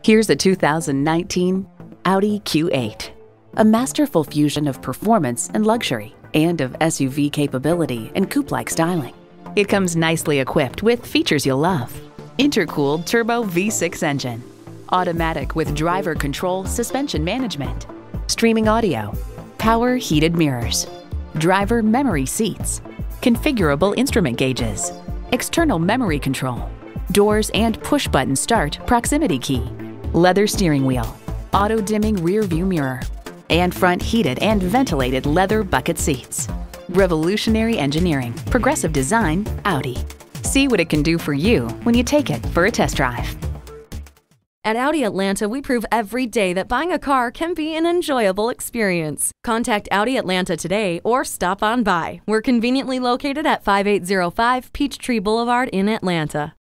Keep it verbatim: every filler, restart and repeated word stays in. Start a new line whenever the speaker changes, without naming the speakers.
Here's a two thousand nineteen Audi Q eight. A masterful fusion of performance and luxury, and of S U V capability and coupe-like styling. It comes nicely equipped with features you'll love. Intercooled turbo V six engine, automatic with driver control suspension management, streaming audio, power heated mirrors, driver memory seats, configurable instrument gauges, external memory control, doors and push-button start proximity key, leather steering wheel, auto-dimming rear view mirror, and front heated and ventilated leather bucket seats. Revolutionary engineering, progressive design, Audi. See what it can do for you when you take it for a test drive.
At Audi Atlanta, we prove every day that buying a car can be an enjoyable experience. Contact Audi Atlanta today or stop on by. We're conveniently located at five eight zero five Peachtree Boulevard in Atlanta.